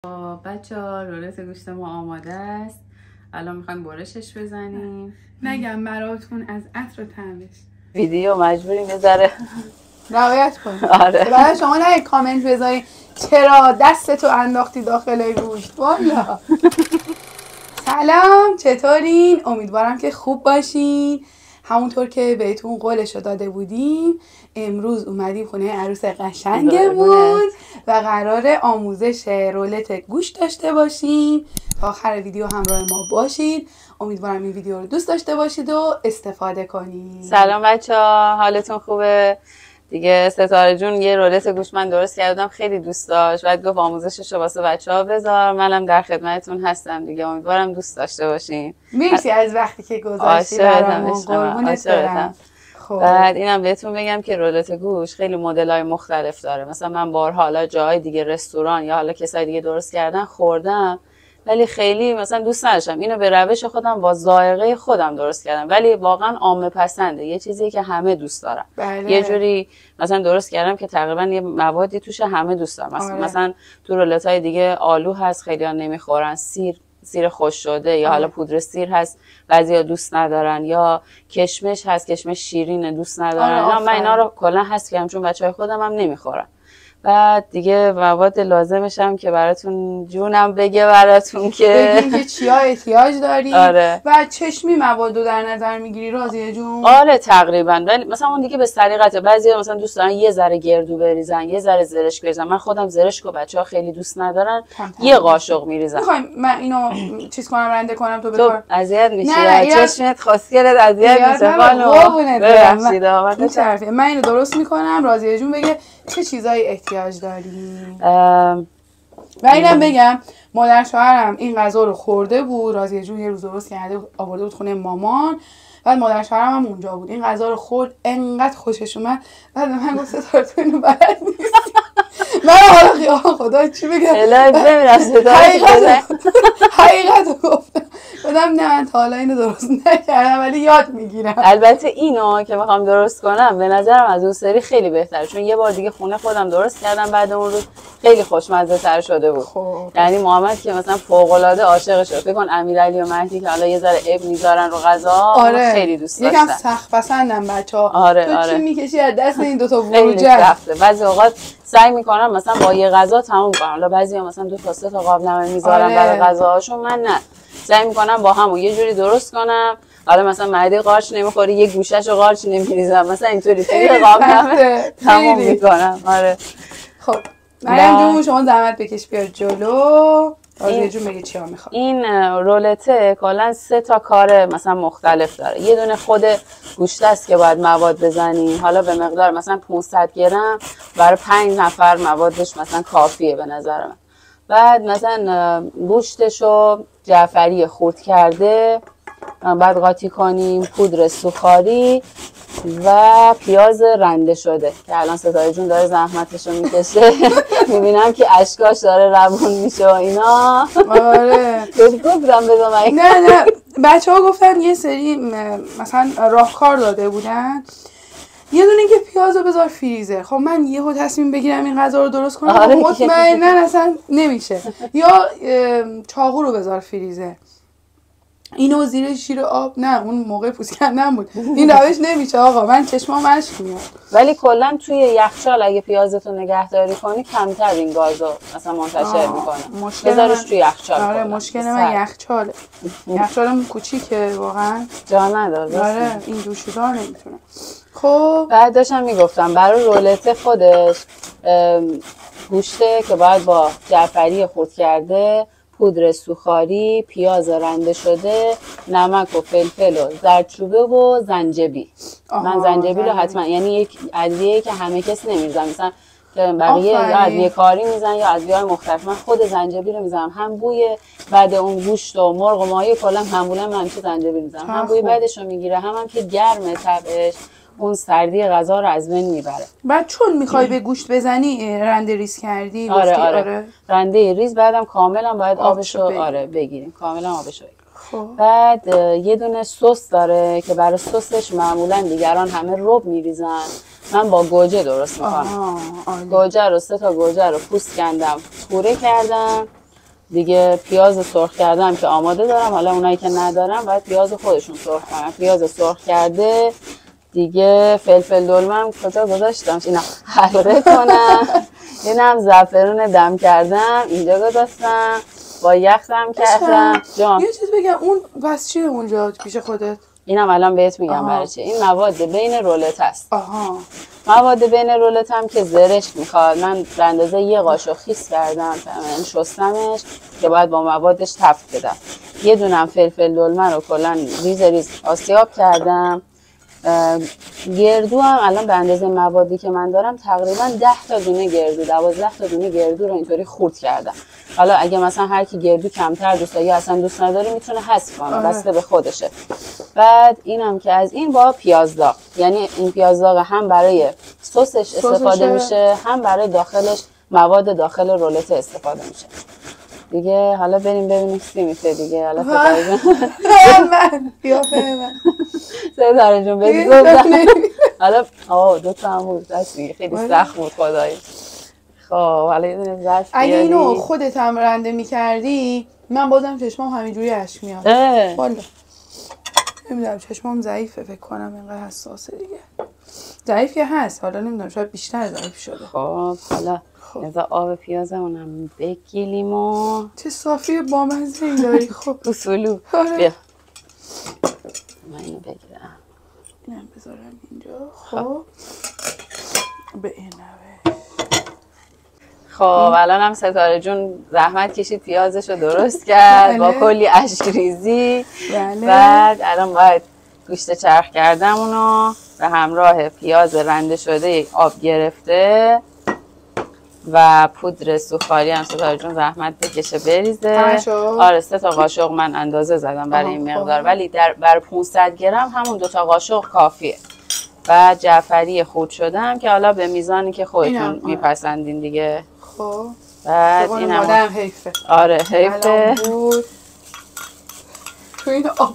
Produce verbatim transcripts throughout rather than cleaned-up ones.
بچه ها رولت گوشت ما آماده است. الان میخوایم برشش بزنیم. نگم براتون از عطر و طعمش ویدیو مجبوریم یه ذره رعایت کنیم. آره برای شما نه کامنت بذارین چرا دستتو انداختی داخل گوشت. والا سلام، چطورین؟ امیدوارم که خوب باشین. همونطور که بهتون قولشو داده بودیم امروز اومدیم خونه عروس قشنگمون و قرار آموزش رولت گوشت داشته باشیم. تا آخر ویدیو همراه ما باشید. امیدوارم این ویدیو رو دوست داشته باشید و استفاده کنید. سلام بچه ها، حالتون خوبه؟ دیگه ستاره جون یه رولت گوشت من درست کردم، خیلی دوست داشت، بعد گفت آموزشش رو واسه بچه ها بذار. منم در خدمتتون هستم دیگه، امیدوارم دوست داشته باشین. مرسی از وقتی که گذاشتی برامون، قربونت برم. خب بعد اینم بهتون بگم که رولت گوشت خیلی مدل‌های مختلف داره. مثلا من بارها حالا جای دیگه رستوران یا حالا کسای دیگه درست کردن خوردم، ولی خیلی مثلا دوست نداشتم. اینو به روش خودم با ذائقه خودم درست کردم، ولی واقعا عامه پسنده، یه چیزیه که همه دوست دارن. بله. یه جوری مثلا درست کردم که تقریبا یه موادی توش همه دوست دارن. مثلا, آره. مثلا تو رولت‌های دیگه آلو هست، خیلی‌ها نمیخورن. سیر سیر خوش شده یا حالا پودر سیر هست، بعضیا دوست ندارن. یا کشمش هست، کشمش شیرینه دوست ندارن. آره، من اینا رو کلا حذف کردم چون بچهای خودم هم نمیخورن. بعد دیگه مواد لازمش هم که براتون جونم بگه براتون که بگیم که چیا احتیاج داری. آره. و چشمی مواد رو در نظر میگیری راضیه جون؟ آره تقریبا. ولی مثلا اون دیگه به سلیقته. بعضیا مثلا دوست دارن یه ذره گردو بریزن، یه ذره زرشک بریزن. من خودم زرشک و بچه‌ها خیلی دوست ندارن، یه قاشق میریزم. میخوایم من اینو چیز کنم، رنده کنم تو تو بکن؟ اذیت میشی، نه چشمت خاصیت اذیت میشه. قربونت ببخشید من, من اینو درست میکنم. راضیه جون بگه چه چیزایی احتیاج داری. و اینم بگم مادر شوهرم این غذا رو خورده بود. راضیه جون یه روز درست کرده آورده بود خونه مامان، بعد مادر شوهرم هم اونجا بود. این غذا رو خورد، انقدر خوشش اومد. بعد من گفت ستاره تو اینو بلد نیستی. من حالا خیال خدا چی بگم، الهی بمیرم ستاره حقیقت گفتم. بدم نه من تا حالا اینو درست نکردم ولی یاد میگیرم. البته اینو که میخوام درست کنم به نظرم از اون سری خیلی بهتره، چون یه بار دیگه خونه خودم درست کردم، بعد اون روز خیلی خوشمزه تر شده بود. خوب. یعنی محمد که مثلا فوق العاده عاشقش شد. فکر کن امیرعلی و مهدی که حالا یه ذره اب میذارن رو غذا، آره. خیلی دوست داشتن. یکم سخت پسندن بچه‌ها. آره تو آره. چی میکشی از دست این دو تا خیلی بروجه؟ سخته. بعضی اوقات سعی میکنم مثلا با یه غذا تموم کنم. حالا بعضیا مثلا دو تا سه تا قابلمه میذارن آره. برای غذاهاشون، من نه. سعی میکنم با همون یه جوری درست کنم. حالا مثلا مهدی قارچ نمیخوری، یه گوشه‌شو قارچ نمیریزم، مثلا اینطوری توی قابلمه تموم میکنم. آره. خب مریم جون شما زحمت بکش بیا جلو. راضیه جون بگه چیا میخواد. این رولته کلا سه تا کار مثلا مختلف داره. یه دونه خود گوشت است که باید مواد بزنی، حالا به مقدار مثلا پانصد گرم برای پنج نفر موادش مثلا کافیه به نظر من. بعد مثلا گوشتشو جعفری خرد کرده بعد قاطی کنیم، پودر سوخاری و پیاز رنده شده که الان ستاره جون داره زحمتشو میکشه. میبینم که اشکاش داره روون میشه و اینا. آره گفتم بذار من نه نه بچه ها گفتن یه سری مثلا راهکار داده بودن، یه دونه که پیازو بذار فریزر. خب من یهو تصمیم بگیرم این غذا رو درست کنم، آره. مطمئناً اصلا نمیشه. یا چاقو رو بذار فریزر، اینو زیر شیر آب. نه اون موقع پوست کندن بود. این روش نمیشه آقا، من چشمام اشک میاد. ولی کلا توی یخچال اگه پیازتو نگهداری کنی کمتر این گازو مثلا منتشر میکنه. بذارش توی یخچال. آره مشکل من یخچاله. یخچالم کوچیکه واقعا، جا نداره. آره این جوشیدار نمیتونه. خب بعد داشتم میگفتم برای رولت خودش گوشته که باید با جعفری خرد کرده، پودر سوخاری، پیاز رنده شده، نمک و فلفل و زردچوبه و زنجبیل. من زنجبیل رو حتما، یعنی یک ادویه‌ای که همه کس نمی‌ریزن، مثلا بقیه یا ادویه کاری میزنن یا ادویه‌های مختلف. من خود زنجبیل رو میزنم، هم بوی بعد اون گوشت و مرغ و ماهی کلا معمولا من چه زنجبیل میزنم، هم بوی بعدش رو میگیره، هم هم که گرمه طبعش اون سردی غذا رو از بین میبره. بعد چون میخوای به گوشت بزنی رنده ریز کردی؟ آره آره. آره رنده ریز، بعدم کاملا باید آبشو آره بگیریم، کاملا آبشو بگیریم. خب. بعد یه دونه سس داره که برای سسش معمولا دیگران همه رب میریزن، من با گوجه درست میکنم. گوجه رو سه تا گوجه رو پوست کندم، پوره کردم، دیگه پیاز سرخ کردم که آماده دارم. حالا اونایی که ندارم باید پیاز خودشون سرخ کنن. پیاز سرخ کرده دیگه فلفل دلمم کجا گذاشتم اینا حلقه کنم. اینم زعفرون دم کردم اینجا گذاشتم، با یخ دم کردم. جان یه چیز بگم، اون بس چیه اونجا پیش خودت؟ اینم الان بهت میگم برای چه. این مواد بین رولت است. آها. مواد بین رولت هم که زرشک میخواد. من به اندازه یه قاشق خیس کردم، من شستمش که باید با موادش تفت بدم. یه دونم فلفل دلمه رو کلا ریز ریز آسیاب کردم. گردو هم الان به اندازه موادی که من دارم تقریبا ده تا دونه گردو، دوازده تا دونه گردو رو اینطوری خورد کردم. حالا اگه مثلا هر کی گردو کمتر دوست داره یا اصلا دوست نداره میتونه حذف کنه، بسته به خودشه. بعد اینم که از این با پیاز داغ، یعنی این پیاز داغ هم برای سسش استفاده میشه، هم برای داخلش مواد داخل رولت استفاده میشه. دیگه حالا بریم ببینیم چی میشه دیگه. حالا ستاره جون من بیا من ستاره جون بگو. حالا آه دو تا هم بود دستی خیلی سخت بود خدایی. خب حالا یه دونه زرش اگه اینو خودت هم رنده میکردی من بازم چشمام همینجوری اشک میاد. والا نمیدونم چشمام ضعیفه فکر کنم، اینقدر حساسه دیگه. ضعیف که هست، حالا نمیدونم شاید بیشتر ضعیف شده. خب حالا نزا آب پیازمونم بگیلیم و چه صافی بامزه ای داری. خب اصولو آره. بیا من اینو بگیرم، اینم بذارم اینجا. خب به این نوه. خب الان هم ستاره جون زحمت کشید پیازش رو درست کرد با کلی اشکریزی. بعد الان باید گوشت چرخ کردم اونو به همراه پیاز رنده شده آب گرفته و پودر سوخاری هم ستاره جون زحمت بکشه بریزه. آره سه تا قاشق من اندازه زدم برای این مقدار، ولی در بر پانصد گرم همون دو تا قاشق کافیه. بعد جعفری خورد شدم که حالا به میزانی که خودتون میپسندین دیگه. خب بعد اینم مادرم حیفه. آره حیفه. تو این آب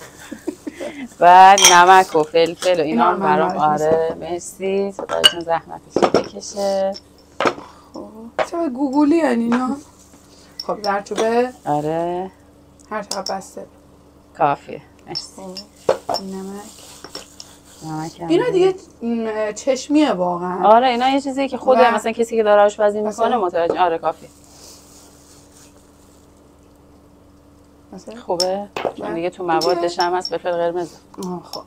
بعد نمک و فلفل و اینا هم برام. آره مرسی ستاره جون زحمتش بکشه. خب چه گوگولی هن اینا. خب زرچوبه. آره هر چقدر بسته کافیه. مرسی. نمک نمک اینا دیگه چشمیه واقعا. آره اینا یه چیزیه که خود مثلا کسی که داره آشپزی میکنه متوجه. آره کافیه. خوبه؟ چون دیگه تو موادش هم هست فلفل قرمز. خب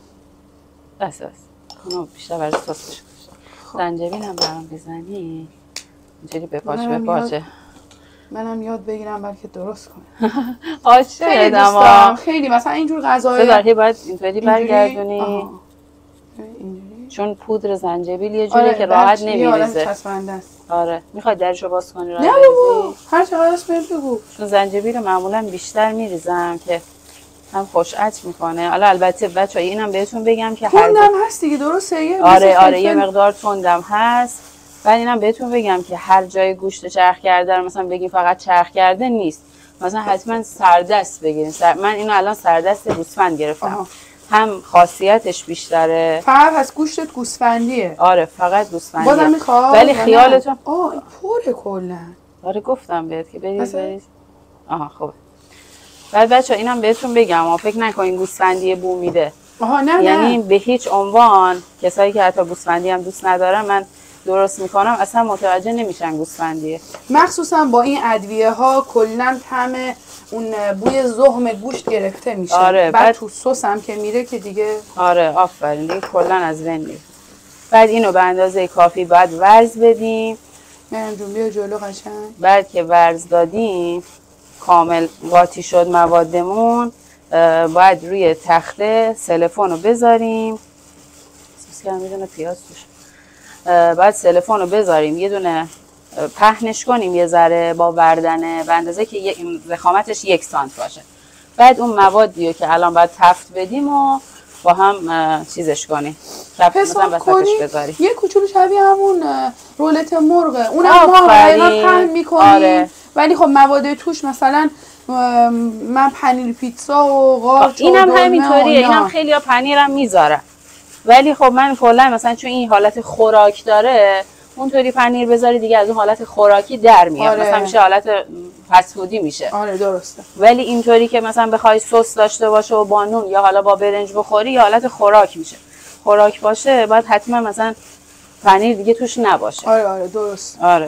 بس بس اونو بیشتر برای سس بشه. زنجبیل هم برام بزنی اینجوری بپاچ بپاچه. منم یاد بگیرم بلکه درست کنم. آشه خیلی دوست دارم خیلی. مثلا اینجور غذاهای صداری باید اینطوری برگردونی اینجوری، چون پودر زنجبیل یه جوریه که راحت نمیریزه. آره میخوای درشو باز کنی نه بابا هر چقدر است بگو. چون زنجبیل معمولا بیشتر میریزم که هم خوشعطر میکنه. حالا البته بچه‌ها اینم بهتون بگم که هر تندم هست دیگه درسته. آره آره یه مقدار تندم هست. بعد اینم بهتون بگم که هر جای گوشت چرخ کرده مثلا بگیم فقط چرخ کرده نیست، مثلا حتما سردست بگیرین. سر... من اینو الان سردست گوسفند گرفتم. آها. هم خاصیتش بیشتره. فقط از گوشتت گوسفندیه. آره فقط گوسفندیه. بازم میخواد ولی خیالتون آه این پره کلا. آره گفتم بهت که بریز بریز. آها خوبه. بعد بچه‌ها اینم بهتون بگم فکر نکنین گوسفندی بو میده. آها نه یعنی نه. به هیچ عنوان کسایی که حتی گوسفندی هم دوست ندارن من درست میکنم اصلا متوجه نمیشن گوسفندیه. مخصوصا با این ادویه ها کلا طعم اون بوی زخم گوشت گرفته میشه. آره بعد, بعد تو سس هم که میره که دیگه آره آفرین دیگه کلا از بین میره. بعد اینو به اندازه کافی باید ورز بدیم. من جون بیا جلو قشنگ. بعد که ورز دادیم کامل قاطی شد موادمون، باید روی تخته سلفون رو بذاریم. سوس که هم میدونه پیاز توش. بعد سلفون رو بذاریم یه دونه پهنش کنیم یه ذره با وردنه به اندازه که ضخامتش یک سانت باشه. بعد اون موادیو که الان باید تفت بدیم و با هم چیزش کنیم. تفت مثلا وسطش بذاریم. یه کوچولو شبیه همون رولت مرغه. اونم ما حقیقا پهن میکنیم. آره. ولی خب مواد توش مثلا من پنیر پیتزا و قارچ و اینم همینطوریه. اینم خیلی ها پنیرم میذارن. ولی خب من کلا مثلا چون این حالت خوراک داره اونطوری پنیر بذاری دیگه از اون حالت خوراکی در میاد. آره. مثلا میشه حالت فسفودی میشه. آره درسته. ولی اینطوری که مثلا بخوای سس داشته باشه و با نون یا حالا با برنج بخوری یا حالت خوراک میشه. خوراک باشه باید حتما مثلا پنیر دیگه توش نباشه. آره آره درست. آره.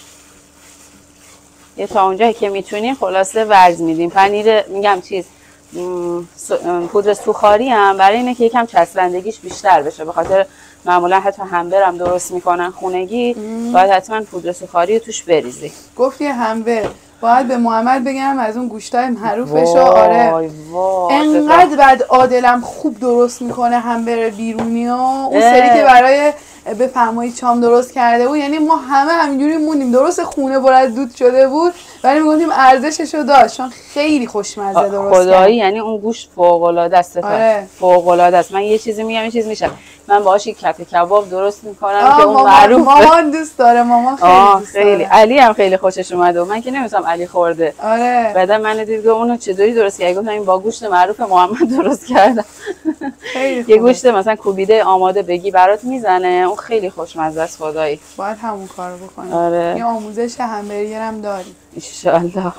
یه تا اونجایی که میتونیم خلاصه ورز میدیم. پنیر میگم چیز پودر سوخاری هم برای اینه که یکم چسبندگیش بیشتر بشه. به خاطر معمولا حتی همبر هم درست میکنن خونگی، باید حتما پودر سوخاری رو توش بریزی. گفتی همبر، باید به محمد بگم از اون گوشتای معروفش. آره انقدر بعد عادلم خوب درست میکنه همبر بیرونی و اون سری که برای بفرمایید چام درست کرده بود، یعنی ما همه همینجوری موندیم. درست خونه پر از دود شده بود ولی میگفتیم ارزششو داشت چون خیلی خوشمزه درست کرد. خدایی یعنی اون گوشت فوق العاده است. آره. فوق العاده است. من یه چیزی میگم یه چیز میشه. من باهاش یک کف کباب درست میکنم که اون معروفه. مامان دوست داره، مامان خیلی دوست داره. خیلی. علی هم خیلی خوشش اومده و من که نمی‌دونم علی خورده. آره. بعدا من دید که اونو چطوری درست کردی؟ گفتم این با گوشت معروف محمد درست کردم. خیلی یه گوشت مثلا کوبیده آماده بگی برات میزنه، اون خیلی خوشمزه است خدایی. باید همون کارو بکنیم. آره. یه آموزش همبرگر هم داریم ان شاء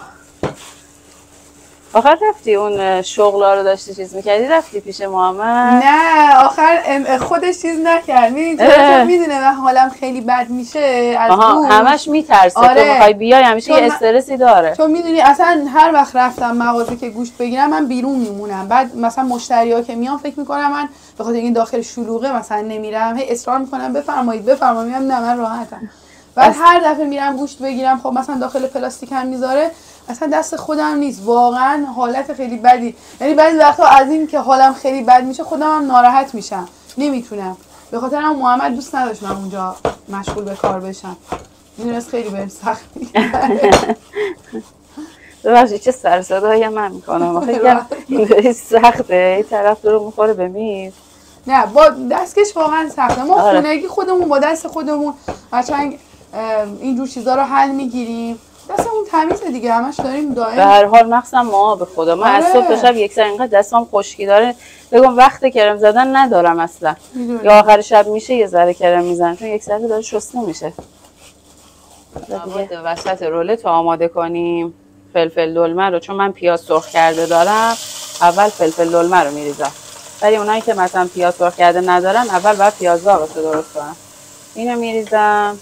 آخر رفتی اون شغلا رو داشتی چیز میکردی رفتی پیش محمد؟ نه آخر خودش چیز نکرد. چون میدونه من حالم خیلی بد میشه از اون همش میترسه. آره. تو میخوای بیای همیشه یه استرسی داره. چون میدونی اصلا هر وقت رفتم مغازه که گوشت بگیرم من بیرون میمونم. بعد مثلا مشتری‌ها که میان فکر میکنم من به خاطر این داخل شلوغه مثلا نمیرم، هی اصرار میکنم بفرمایید بفرمایید، میگم نه من راحتم. بعد هر دفعه میرم گوشت بگیرم خب مثلا داخل پلاستیک هم میذاره، اصلا دست خودم نیست، واقعا حالت خیلی بدی. یعنی بعضی وقتا از این که حالم خیلی بد میشه خودم هم ناراحت میشم، نمیتونم. به خاطر هم محمد دوست نداشت من اونجا مشغول به کار بشم، میدونست خیلی بهم سخت میگذره. ببخشید چه سر صدایی من میکنم، فکر این سخته، این طرف رو میخوره به میز. نه با دستکش واقعا سخته. ما آره. خونگی خودمون با دست خودمون قشنگ اینجور چیزا رو حل میگیریم. دستمون تمیزه دیگه، همش داریم دائم. به هر حال مخصوصا ما به خدا ما آره. از صبح تا شب یک سر اینقدر دستام خشکی داره بگم وقت کرم زدن ندارم اصلا. میدونی. یا آخر شب میشه یه ذره کرم میزنم چون یک سری داره شسته میشه. دیگه وسط رولت رو آماده کنیم. فلفل دلمه رو چون من پیاز سرخ کرده دارم اول فلفل دلمه رو میریزم. ولی اونایی که مثلا پیاز سرخ کرده ندارن اول باید پیاز داغش رو درست کنم. اینو میریزم.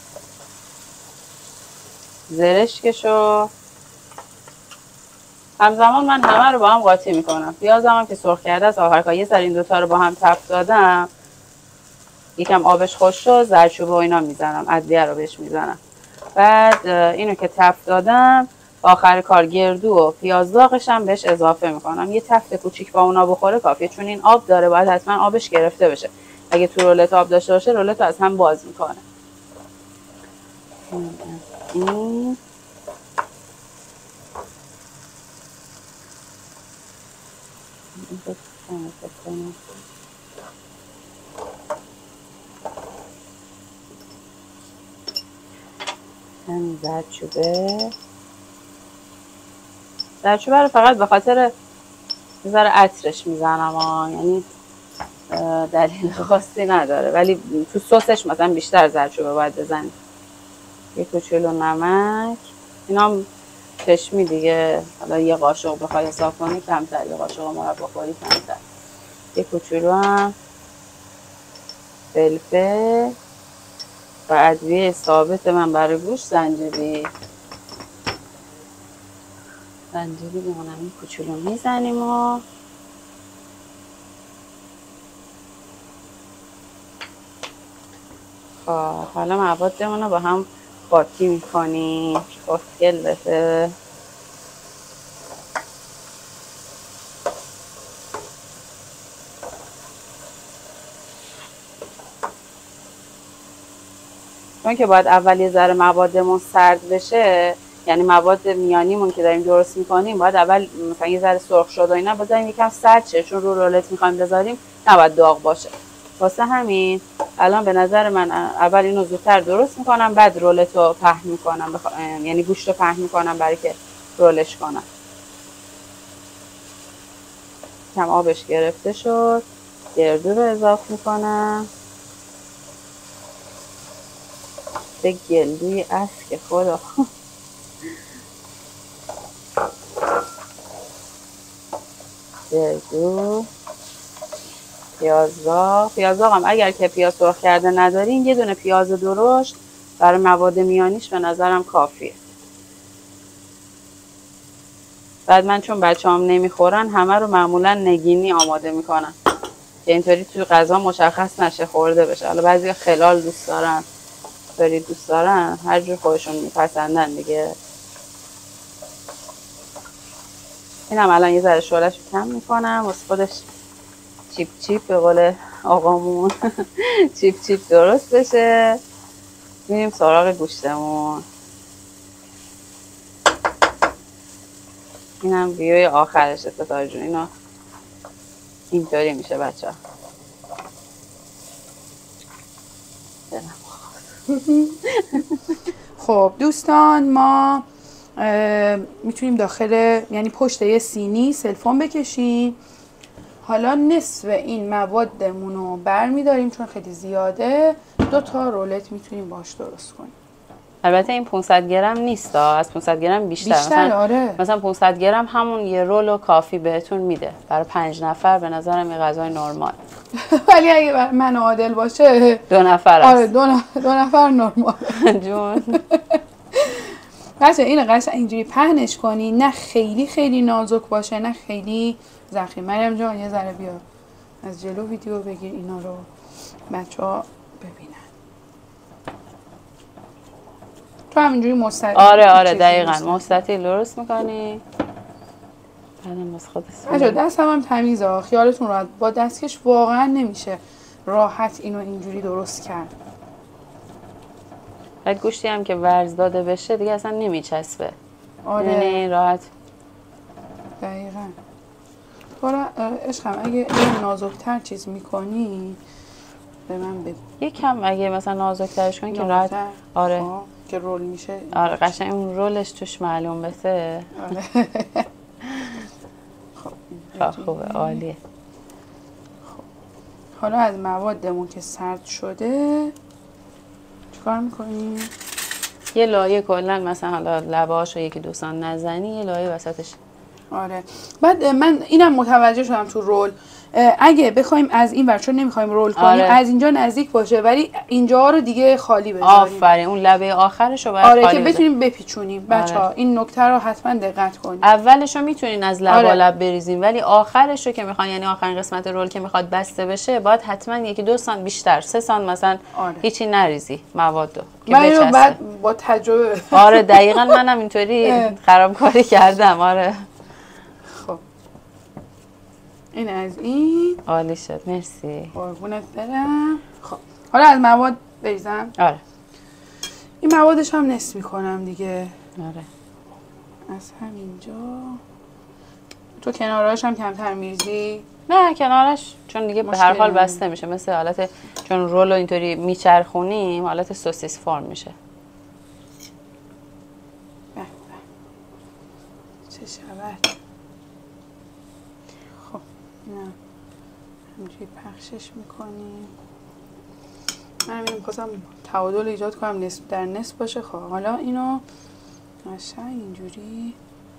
زرشکشو همزمان من همه رو با هم قاطی میکنم. پیازم هم که سرخ کرده است آخر کار یه سر این دوتا رو با هم تفت دادم، یکم آبش خوش شد، زردچوبه و اینا میزنم، ادویه رو بهش میزنم. بعد اینو که تفت دادم آخر کار گردو و پیاز داغش هم بهش اضافه میکنم. یه تفت کوچیک با اونا بخوره کافیه، چون این آب داره باید حتما آبش گرفته بشه. اگه تو رولت آب داشته باشه رولت رو از هم باز میکنه. این همین زردچوبه زردچوبه رو فقط به خاطر یه ذره عطرش میزنم، یعنی دلیل خاصی نداره، ولی تو سسش مثلا بیشتر زردچوبه باید بزنید. یه کوچولو نمک، اینا هم چشمی دیگه، حالا یه قاشق بخوای حساب کنی کمتر، یه قاشق مربا خوری کمتر. یه کوچولو هم فلفل و ادویه ثابت من برای گوشت زنجبیل. زنجبیل اونم این کوچولو میزنیم و خب حالا موادمون رو با هم قاطی میکنیم. خوشگل بشه. چون که باید اول یه ذره موادمون سرد بشه، یعنی مواد میانیمون که داریم درست میکنیم باید اول مثلا یه ذره سرخ شد و اینا بذاریم یکم سرد شه، چون رو رولت میخوایم بذاریم نباید داغ باشه. واسه همین الان به نظر من اول اینو زودتر درست میکنم، بعد رولت رو پهن میکنم، بخ... یعنی گوشت رو پهن میکنم برای که رولش کنم. کم آبش گرفته شد، گردو رو اضافه میکنم. چه گلوی است که خدا. گلدو، پیازداغ. پیازداغ هم اگر که پیاز سرخ کرده ندارین یه دونه پیاز درشت برای مواد میانیش به نظرم کافیه. بعد من چون بچه هم نمیخورن همه رو معمولا نگینی آماده میکنم که اینطوری توی غذا مشخص نشه خورده بشه. حالا بعضی خلال دوست دارن، داری دوست دارن، هر جور خودشون میپسندن دیگه. اینم الان یه ذره شعله‌شو کم میکنم واسه خودش چیپ چیپ به قول آقامون چیپ چیپ درست بشه. میریم سراغ گوشتمون. اینم ویوی آخرش ستاره جون. اینا اینطوری میشه بچه ها. خب دوستان، ما میتونیم داخل یعنی پشت یه سینی سلفون بکشیم. حالا نصف این موادمون رو برمیداریم چون خیلی زیاده. دو تا رولت میتونیم باش درست کنیم. البته این پانصد گرم نیست، از پانصد گرم بیشتر. بیشتر مثلا آره. مثلا پانصد گرم همون یه رول و کافی بهتون میده برای پنج نفر. به نظرم یه غذای نرمال. ولی اگه من عادل باشه دو نفر است. آره دو, نفر دو نفر نرمال جون. بچه این قشنگ اینجوری پهنش کنی، نه خیلی خیلی نازک باشه نه خیلی ضخیم. مریم جان یه ذره بیا از جلو ویدیو بگیر اینا رو بچه ها ببینن. تو همینجوری مستطیل. آره آره دقیقاً مستطیل درست میکنی. بعدم باز خود بچه دست هم, هم تمیزه، خیالتون راحت. با دستکش واقعا نمیشه راحت اینو اینجوری درست کرد. بعد گوشتی هم که ورز داده بشه دیگه اصلا نمیچسبه. آره یعنی راحت. دقیقاً. حالا عشقم اگه این نازکتر چیز میکنی به من بگو. یکم اگه مثلا نازکترش کنی که راحت. آره آه. که رول میشه. آره قشنگ اون رولش توش معلوم بشه. آره. خب خوبه عالیه. خب حالا از موادمون که سرد شده چیکار میکنیم؟ یه لایه کلا مثلا حالا لبه‌هاشو یکی دو سان نزنی، یه لایه وسطش. آره. بعد من اینم متوجه شدم تو رول اگه بخوایم از این ور چون نمیخوایم رول کنیم آره. از اینجا نزدیک باشه ولی اینجا رو دیگه خالی بذاریم. آفرین اون لبه آخرش رو باید آره خالی که بتونیم بپیچونیم. بچه‌ها آره. این نکته رو حتما دقت کنید. اولش رو میتونین از لبا آره. لب بریزین ولی آخرش رو که میخوان یعنی آخرین قسمت رول که میخواد بسته بشه باید حتما یکی دو سانت بیشتر سه سانت مثلا آره. هیچی نریزی موادو که بچسبه. من بعد با تجربه آره دقیقاً منم اینطوری خرابکاری کردم. آره این از این عالی شد. مرسی قربونت برم. خب حالا از مواد بریزم. آره این موادش هم نصف میکنم دیگه. آره از همینجا تو کناراش هم کمتر میریزی؟ نه کنارش چون دیگه به هر حال بسته میشه مثل حالت چون رولو اینطوری میچرخونیم حالت سوسیس فرم میشه. به چه شود. خب نه همینجوری پخشش میکنیم. من میخواستم تعادل ایجاد کنم نصف در نصف باشه. خب حالا اینو قشنگ اینجوری.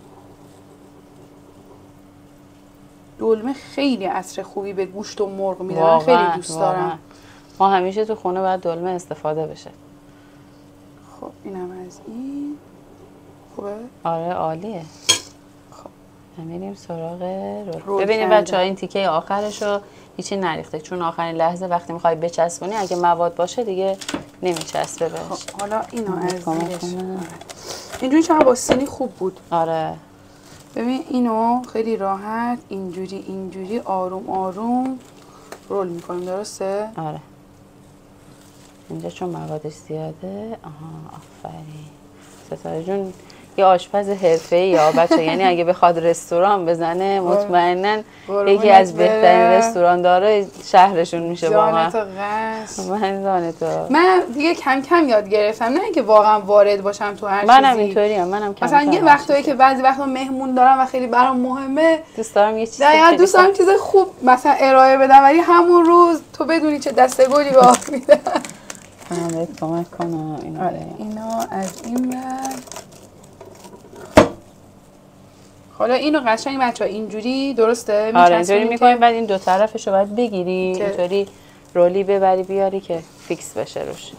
دلمه خیلی عطر خوبی به گوشت و مرغ میده. من خیلی دوست دارم. واقعا. ما همیشه تو خونه باید دلمه استفاده بشه. خب اینم از این. خوبه؟ آره عالیه. خب میریم سراغ رول. ببینید بچه‌ها این تیکه آخرشو هیچی نریخته چون آخرین لحظه وقتی میخوای بچسبونی اگه مواد باشه دیگه نمیچسبه بهش. خب حالا اینو از اینجوری چقدر با سینی خوب بود. آره ببین اینو خیلی راحت اینجوری اینجوری آروم آروم رول میکنیم. درسته؟ آره اینجا چون موادش زیاده. آها آفرین ستاره جون یه آشپز حرفه‌ای یا بچه یعنی اگه بخواد رستوران بزنه مطمئناً یکی از بهترین رستوران داره شهرشون میشه. واقعا جانتو قصد من جانتو من دیگه کم کم یاد گرفتم نه اینکه واقعا وارد باشم تو هر منم چیزی. اینطوریم منم کم مثلا یه وقتایی که بعضی وقتا مهمون دارم و خیلی برام مهمه دوست دارم یه چیزی خیلی دوست دارم چیز خوب مثلا ارائه بدم ولی همون روز تو بدونی چه دسته گلی به آب میدم. میتونم بهت کمک کنم. اینا آره اینا از این ور. حالا اینو قشنگ بچه‌ها اینجوری درسته؟ آره اینجوری میکنیم، بعد این دو طرفش رو باید بگیری اینطوری رولی ببری بیاری که فیکس بشه روش.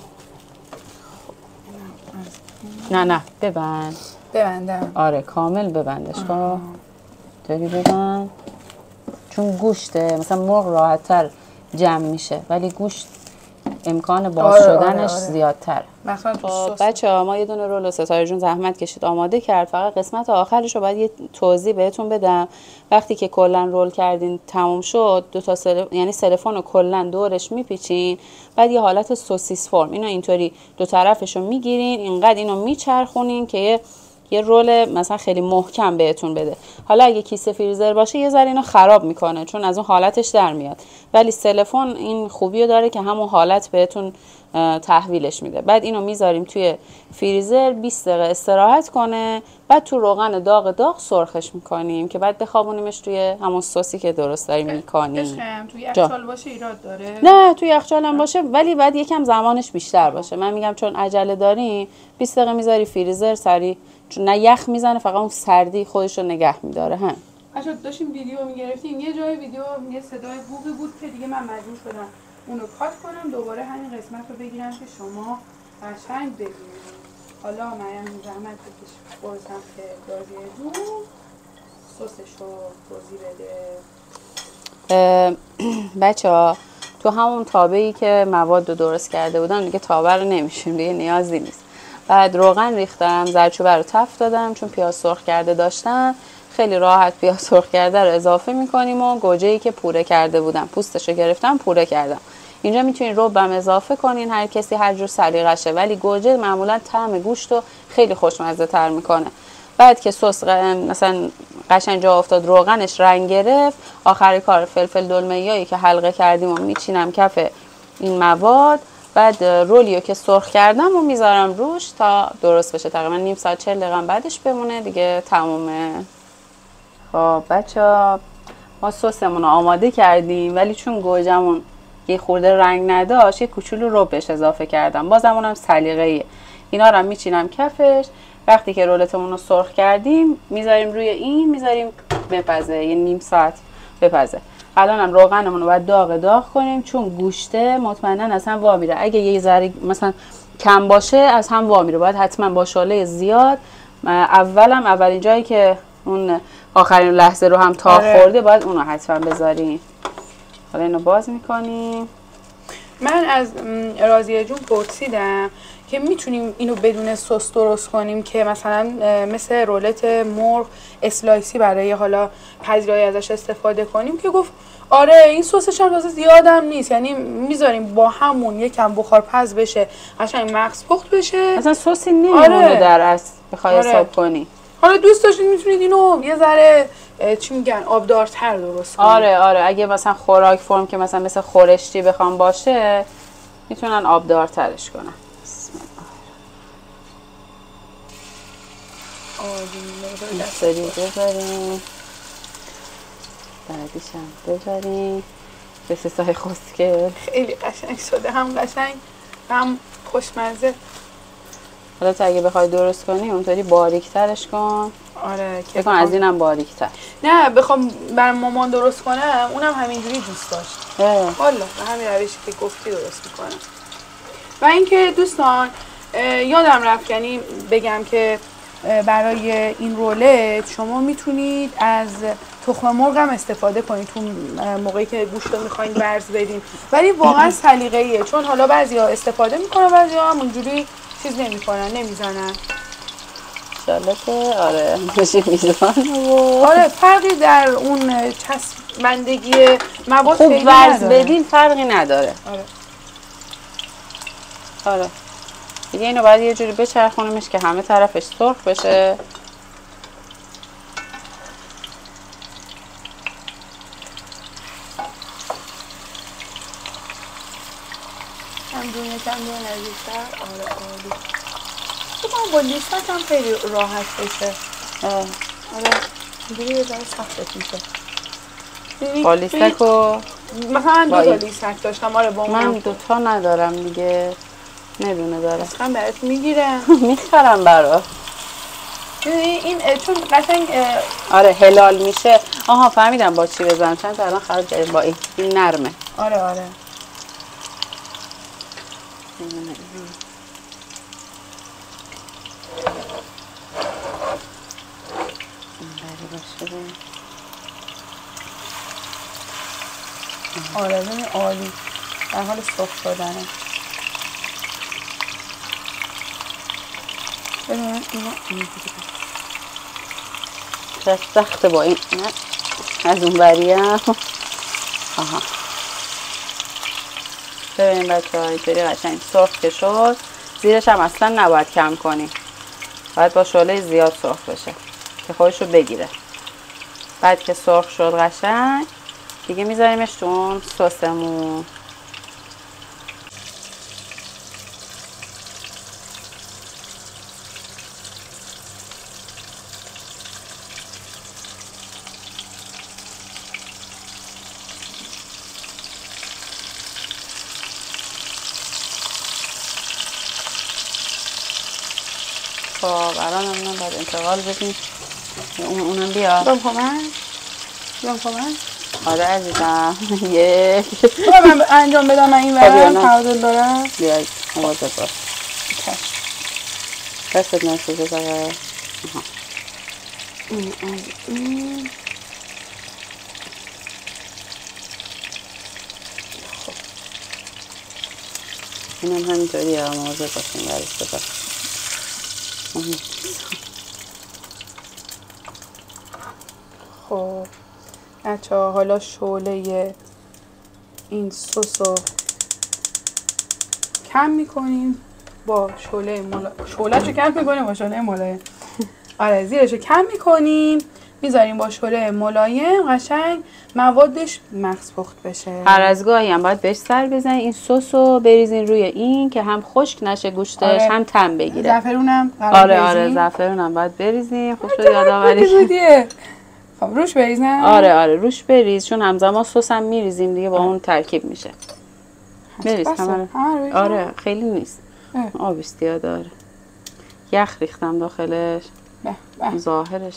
نه نه ببند. ببندم. آره کامل ببندش کن. اینطوری ببند. چون گوشته مثلا مرغ راحت‌تر جمع میشه ولی گوشت امکان باز آره شدنش آره آره. زیادتر. مثلا بچه‌ها ما یه دونه رول ستاره جون زحمت کشید آماده کرد، فقط قسمت آخرش رو باید یه توضیح بهتون بدم. وقتی که کلا رول کردین تموم شد، دو تا سل... یعنی سلفون رو کلا دورش میپیچین، بعد یه حالت سوسیس فرم اینو اینطوری دو طرفش رو میگیرین، اینقدر اینو میچرخونین که یه یه رول مثلا خیلی محکم بهتون بده. حالا اگه کیسه فریزر باشه یه ذره اینو خراب میکنه چون از اون حالتش در میاد، ولی سلفون این خوبی رو داره که همون حالت بهتون تحویلش میده. بعد اینو میذاریم توی فریزر بیست دقیقه استراحت کنه، بعد تو روغن داغ داغ سرخش میکنیم که بعد بخوابونیمش توی همون سوسی که درست داریم میکنیم. عشقم توی یخچال باشه ایراد داره؟ نه توی یخچال هم باشه ولی بعد یکم زمانش بیشتر باشه. من میگم چون عجله داریم بیست دقیقه میذاری فریزر سری، چون نه یخ میزنه فقط اون سردی خودش رو نگه میداره. هم بچه‌ها داشتیم ویدیو میگرفتیم، یه جای ویدیو یه صدای بوقی بود که دیگه من مجبور شدم اونو کات کنم، دوباره همین قسمت رو بگیرم که شما قشنگ ببینید. حالا من زحمت بکش بازم که رازیه جون سسش رو توضیح بده. بچه‌ها تو همون تابه‌ای که مواد رو درست کرده بودم دیگه تابه رو نمیشیم، دیگه نیازی نیست. بعد روغن ریختم، زردچوبه رو تفت دادم چون پیاز سرخ کرده داشتم، خیلی راحت پیاز سرخ کرده رو اضافه میکنیم و گوجه‌ای که پوره کرده بودم پوستش رو گرفتم پوره کردم. اینجا میتونین ربم اضافه کنین، هر کسی هر جور سلیقشه، ولی گوجه معمولا طعم گوشت رو خیلی خوشمزه تر میکنه. بعد که سس مثلا قشنگ جا افتاد روغنش رنگ گرفت، آخر کار فلفل دلمه‌ای که حلقه کردیم و میچینم کف این مواد. بعد رولیو که سرخ کردم و میذارم روش تا درست بشه، تقریبا نیم ساعت چهل دقیقه بعدش بمونه دیگه تمومه. خب بچه‌ها ما سسمون رو آماده کردیم ولی چون گوجمون یه خورده رنگ نداشت یه کوچولو رو بهش اضافه کردم، بازم اونم سلیقه‌ایه. اینا رو میچینم کفش. وقتی که رولتمون رو سرخ کردیم میذاریم روی این، میذاریم بپزه یه نیم ساعت بپزه. الانم روغنمون رو باید داغ داغ کنیم چون گوشته مطمئنا از هم وا میره. اگه یه ذره مثلا کم باشه از هم وا میره، باید حتما با شعله زیاد اولم اولین جایی که اون آخرین لحظه رو هم تا خورده باید اون رو حتما بذاریم. حالا اینو باز میکنیم. من از راضیه جون پرسیدم که میتونیم اینو بدون سس درست کنیم که مثلا مثل رولت مرغ اسلایسی برای حالا پذیرایی ازش استفاده کنیم، که گفت آره این سسش هم واسه زیادم نیست، یعنی میذاریم با همون یکم بخار پز بشه قشنگ مغز پخت بشه، مثلا سسی نمیمونه. آره. در اصل بخوای آره. حساب کنی حالا دوست داشتید میتونید اینو یه ذره چی میگن آبدارتر درست کنید. آره آره اگه مثلا خوراک فرم که مثلا مثل خورشتی بخوام باشه میتونن آبدارترش کنن. بسم الله. سری بذاریم بعدیش هم بذاریم به سسای خسکه. خیلی قشنگ شده، هم قشنگ هم خوشمزه. حالا تا اگه بخوای درست کنی اونطوری باریک ترش کن. آره که بخوام از اینم باریک تر. نه بخوام برای مامان درست کنم اونم همینجوری دوست داشت. والا به همین روشی که گفتی درست میکنم. و اینکه دوستان یادم رفت یعنی بگم که برای این رولت شما میتونید از تخم مرغ هم استفاده کنید تو موقعی که گوشت رو میخواین برز بدین، ولی واقعا سلیقه‌ایه چون حالا بعضیا استفاده میکنن بعضیا هم اونجوری چیز نمیکنن نمیزنن. انشالله که آره میشه میزنن و آره فرقی در اون چسبندگی مواد خوب ورز بدین فرقی نداره. آره آره دیگه اینو باید یه جوری بچرخونیمش که همه طرفش سرخ بشه. هم دونه کم دونه نزدیکتر. آره عالی. تو با لیستک هم خیلی راحت بشه. آره دیگه یه ذره سختت میشه. با لیستک و مثلا دو تا لیستک داشتم. آره با من دو تا ندارم دیگه. ندونه داره. اصلا برات میگیرم. میخرم برات. این چون قشنگ آره هلال میشه. آها فهمیدم با چی بزنم، چند تا الان خراب کردم. با این این نرمه. آره آره آره ببین عالی در حال سرخ شدنه. ببین اینو اینجوری چه سخته با این. نه از اون بریم. آها ببینیم بچه ها اینطوری قشنگ سرخ که شد. زیرش هم اصلا نباید کم کنیم، باید با شعله زیاد سرخ بشه که خودش رو بگیره. بعد که سرخ شد قشنگ دیگه میذاریمش تو اون سسمون. خب الان هم باید انتقال بدیم اون اونم بیاد. بیام کمک بیام کمک آره عزیزم. یک من انجام بدم. من این برم تعادل دارم. بیاید مواظب باش. دستت نسوزه فقط. این از این. خب اینم همینطوری ها مواظب باشیم برش بزن. خب بچه ها حالا شعله این سس رو کم میکنیم با شعله ملایم. شعله رو کم میکنیم با شعله ملایم. آره زیرش رو کم میکنیم میذاریم با شعله ملایم قشنگ موادش مغز پخت بشه. هر از گاهی هم باید بهش سر بزنید. این سس رو بریزین روی این که هم خشک نشه گوشتش. آره. هم تم بگیره. زعفرونم آره آره زعفرونم باید بریزین. خوش رو یادآوری. خب روش بریزم. آره آره روش بریز چون همزمان سس هم میریزیم دیگه با اون ترکیب میشه. بریز همه. آره خیلی نیست. آبش زیاد داره. یخ ریختم داخلش. به به. ظاهرش.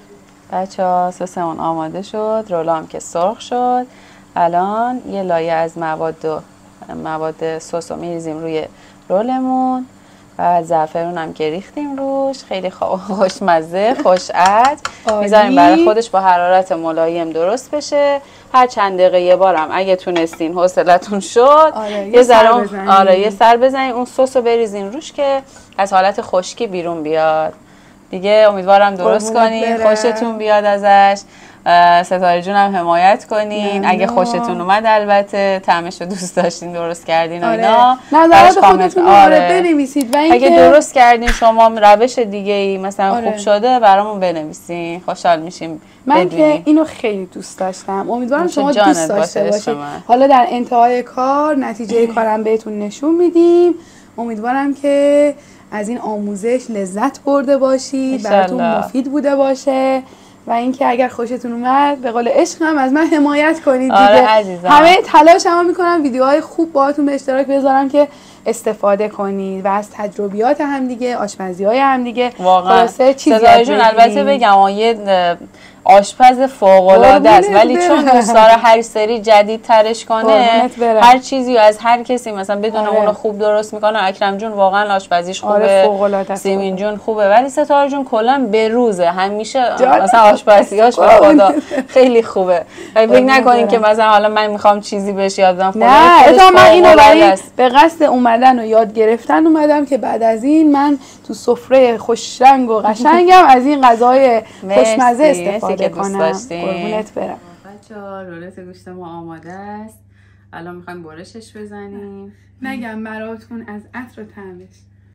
بچه‌ها سسمون آماده شد. رولام که سرخ شد. الان یه لایه از مواد و مواد سس رو میریزیم روی رولمون. بعد زعفرون هم که ریختیم روش. خیلی خوشمزه خوشعطر. میذاریم برای خودش با حرارت ملایم درست بشه. هر چند دقیقه یه بارم اگه تونستین حوصلتون شد آره، یه ذره آره یه سر بزنین اون سس رو بریزین روش که از حالت خشکی بیرون بیاد. دیگه امیدوارم درست کنین خوشتون بیاد ازش. ستاره جون هم حمایت کنین. نه اگه خوشتون اومد البته طعمش رو دوست داشتین درست کردین و اینا نظرات خودتون آره بنویسید. و اگه درست کردین شما روش دیگه ای مثلا آره. خوب شده برامون بنویسین. خوشحال میشیم من بدونی. که اینو خیلی دوست داشتم. امیدوارم شما دوست داشته باشید. حالا در انتهای کار نتیجه کارم بهتون نشون میدیم. امیدوارم که از این آموزش لذت برده باشید براتون مفید بوده باشه و اینکه اگر خوشتون اومد به قول عشق هم از من حمایت کنید دیگه. آره عزیزم. همه تلاش هم میکنم ویدیوهای خوب باهاتون به اشتراک بذارم که استفاده کنید و از تجربیات هم دیگه آشپزی‌های هم دیگه خلاصه چیزی یاد البته بگم یه آشپز فوق‌العاده است ولی چون دوست داره هر سری جدید ترش کنه هر چیزی از هر کسی مثلا بدون آره. اونو خوب درست میکنه. اکرم جون واقعا آشپزیش خوبه. آره سیمین جون خوبه ولی ستاره جون کلا به روزه همیشه مثلا آشپزیاش به خدا خیلی خوبه. فکر نکنین که مثلا حالا من میخوام چیزی بهش یاد بدم. نه اتفاقا من اینو برای به قصد اومدن و یاد گرفتن اومدم که بعد از این من تو سفره خوش رنگ و قشنگم از این غذای خوشمزه استفاده که دوست داشتیم. قربونت برم. بچه‌ها رولت گوشت ما آماده است. الان میخوایم برشش بزنیم. نگم براتون از عطر و طعمش.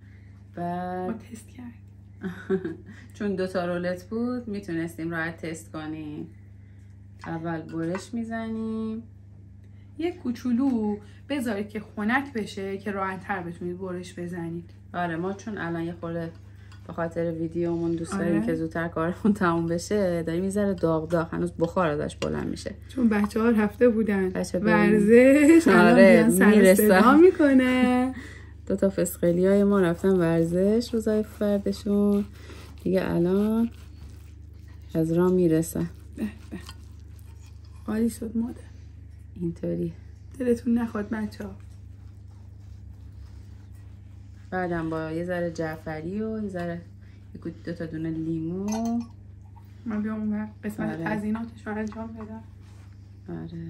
بعد ما تست کردیم. چون دو تا رولت بود میتونستیم راحت تست کنیم. اول برش میزنیم. یک کوچولو بذارید که خنک بشه که راحت‌تر بتونید برش بزنید. آره ما چون الان یه خورده به خاطر ویدیومون دوست داریم آره. که زودتر کارمون تموم بشه داریم میذاره داغ داغ هنوز بخار ازش بلند میشه چون بچه‌ها رفته بودن ورزش آره الان سر صدا میکنه دو تا فسقلی های ما رفتن ورزش روزای فردشون دیگه، الان از راه میرسن. به به عالی شد مادر. اینطوری دلتون نخواد بچه ها. بعدم با یه ذره جعفری و یه ذره دو تا دونه لیمو من بیام اون قسمت تزییناتش رو انجام بدم. آره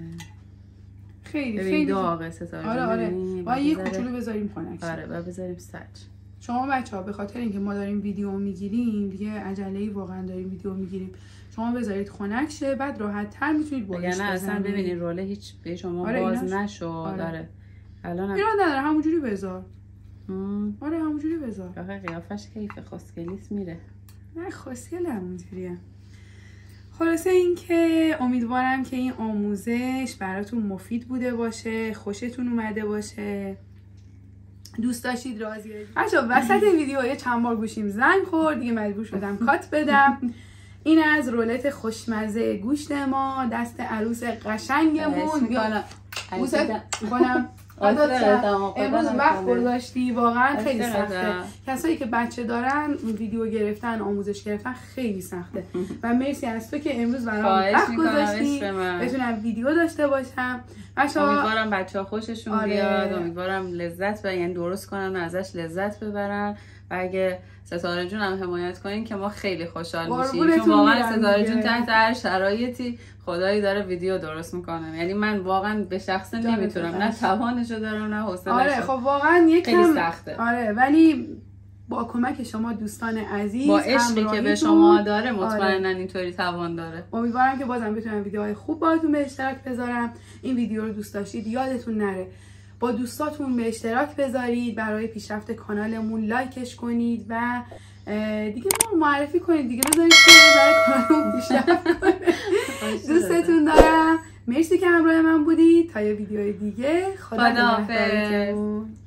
خیلی خیلی خیلی داغه ستاره. آره آره باید یه کوچولو بذاریم خنک. آره باید بذاریم سج. شما بچه ها به خاطر اینکه ما داریم ویدیو میگیریم دیگه عجله‌ای واقعا داریم ویدیو میگیریم، شما بذارید خنک شه بعد راحت تر میتونید بولش بزنید. نه اصلا ببینید روله هیچ به شما آره باز نشد. آره, آره. الان هم... ایران نداره همونجوری بذار. هم. آره همونجوری بذار. آخه قیافش کیف خوشگلیس میره. نه خوشگل همونجوریه. خلاصه این که امیدوارم که این آموزش براتون مفید بوده باشه، خوشتون اومده باشه، دوست داشتید راضیه. بچه‌ها وسط ویدیو یه چند بار گوشیم زنگ خورد دیگه مجبور شدم کات بدم. این از رولت خوشمزه گوشت ما، دست عروس قشنگمون. بیا بوست میکنم. امروز وقت گذاشتی واقعا خیلی سخته. کسایی که بچه دارن ویدیو گرفتن آموزش گرفتن خیلی سخته و مرسی از تو که امروز برام وقت گذاشتی بتونم ویدیو داشته باشم. امیدوارم بچه‌ها خوششون آره. بیاد، امیدوارم لذت ببرن، یعنی درست کنن و ازش لذت ببرن و اگه ستاره جون هم حمایت کنین که ما خیلی خوشحال میشیم، چون واقعا ستاره جون تحت هر شرایطی خدایی داره ویدیو درست میکنه. یعنی من واقعا به شخصه نمیتونم، نه توانشو دارم نه حوصله‌شو. آره خب واقعا یکم سخته. آره ولی با کمک شما دوستان عزیز با عشقی که به شما داره مطمئنا آره. اینطوری توان داره. امیدوارم که بازم بتونم ویدیوهای خوب باهاتون به اشتراک بذارم. این ویدیو رو دوست داشتید یادتون نره با دوستاتون به اشتراک بذارید، برای پیشرفت کانالمون لایکش کنید و دیگه ما معرفی کنید دیگه، بذارید که برای کانالمون پیشرفت کنه. دوستتون دارم. مرسی که همراه من بودید تا یه ویدیو دیگه. خدا حافظ.